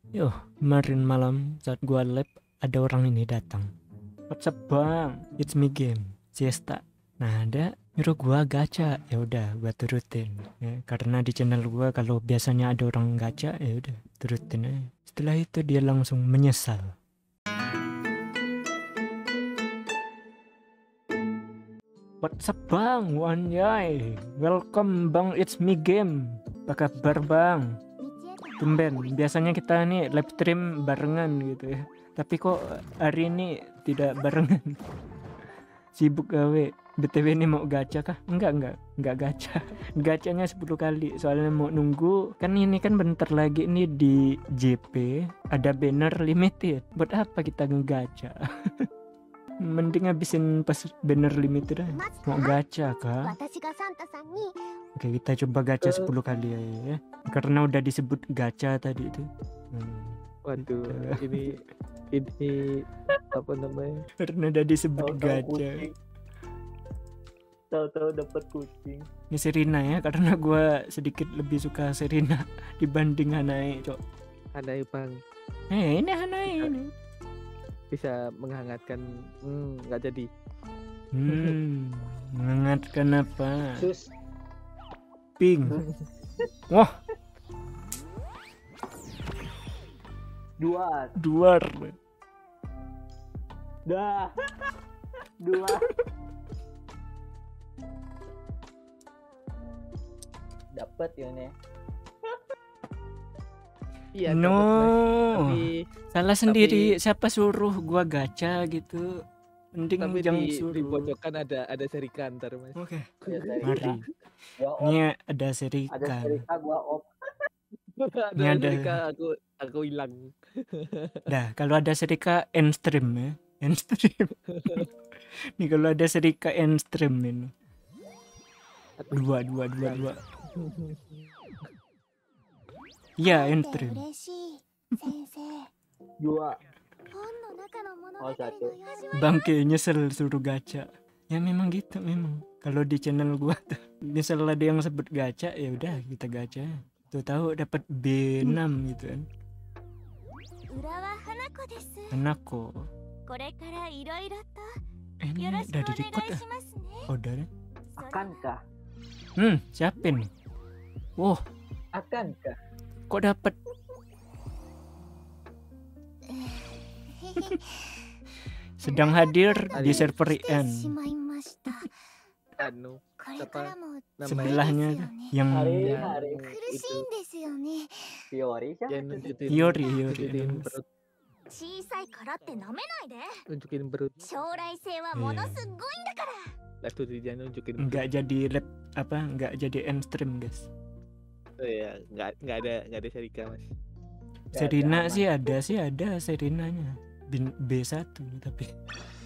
Yo, kemarin malam saat gua lab ada orang ini datang. What's up bang? It's me game. Siesta. Nah ada nyuruh gua gacha. Ya udah gua turutin. Ya, karena di channel gua kalau biasanya ada orang gacha ya udah turutin aja. Setelah itu dia langsung menyesal. What's up bang? Wanyai. Welcome bang. It's me game. Apa kabar bang? Tumben, biasanya kita nih live stream barengan gitu ya. Tapi kok hari ini tidak barengan. Sibuk gawe. BTW ini mau gacha kah? Enggak gacha. Gacanya 10 kali. Soalnya mau nunggu. Kan ini kan bentar lagi nih di JP ada banner limited. Buat apa kita ngegacha? Mending habisin pas banner limited aja. Mau gacha kah? Oke, kita coba gacha 10 kali ya. Karena udah disebut gacha tadi itu. Waduh, ini apa namanya? Karena udah disebut gacha. Tahu-tahu dapat kucing. Ini Serena ya, karena gue sedikit lebih suka Serena dibanding Hanae, cok. Hanae bang, Ini Hanae ini. bisa menghangatkan. Nggak jadi. Menghangatkan apa? Sus. Pink. Wah, Duar. Dah. Dua. Dapat ya nih. Iya. No. dapat, Mas. Tapi Salah sendiri. Siapa suruh gua gacha gitu? Mending jangan di suruh. pojokan ada Serika ntar mas. Oke. Ya, Mari. Gua op. Ini ada Ada Serika. cerita gua op. Ini ada- Serika aku hilang. Dah, kalau ada Serika end stream ya. End stream. Nih kalau ada Serika end stream ini. Dua. Iya, end stream. Dua. Oh, satu. Bangke nyesel suruh gacha. Ya memang gitu memang. Kalau di channel gua tuh, misal ada yang sebut gacha, ya udah kita gacha. Tuh tahu dapat B6 gitu kan. Hanako. Ini udah di record ah. Oh, udah deh. Akankah? Siapa nih? Wah, Akankah? kok dapat? Sedang hadir di server IN. Anu, apa namanya? Sebelahnya yang Hari itu Fiori yang siapa? Yori. nunjukin perut, nunjukin perut. Lah tuh dia nunjukin perut. Enggak jadi lab enggak jadi end stream, guys. Oh iya, nggak ada Serika mas. Serina sih ada Serinanya. B1 tapi